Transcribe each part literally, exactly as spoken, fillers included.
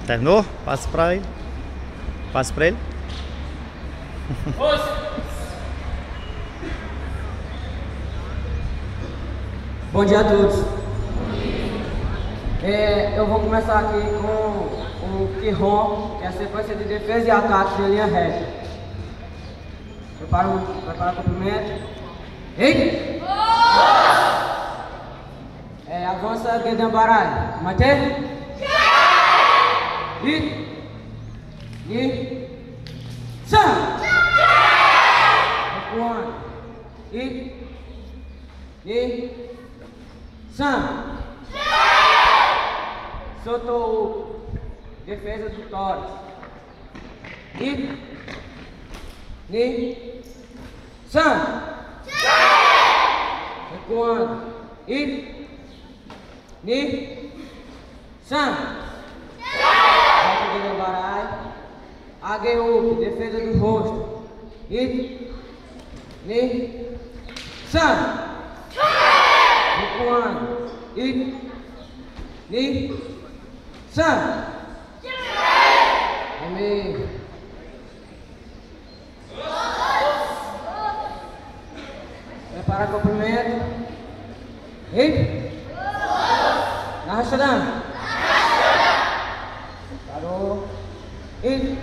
Terminou? Passa pra ele. Passa pra ele. Bom dia a todos. É, eu vou começar aqui com o Quirron, que é a sequência de defesa e ataque de linha reta. Prepara o, prepara o cumprimento. Ei! É, avança Guedambarai. Mantém? E... E... Sam! Recuando. E... E... Sam! Soltou o defesa do tórax. E... E... Sam! Recuando. E... E... Sam! Ageu, defesa do rosto. E... E... Sam! Recuando. E... E... Sam! Amém. Prepara cumprimento. E... Narração. Parou. E...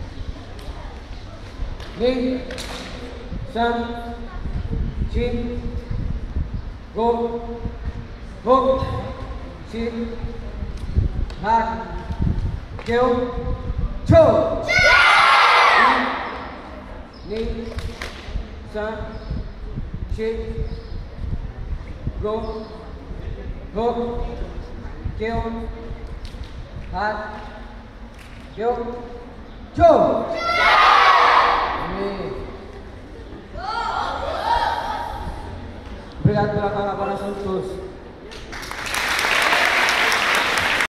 E... Sam... Chi... Go... Go... Chi... Hat... Kêu... Cho! Ni... Sam... Chi... Go... Go... Kêu... Hat... Kêu... Cho! Amém. Obrigado pela colaboração de todos.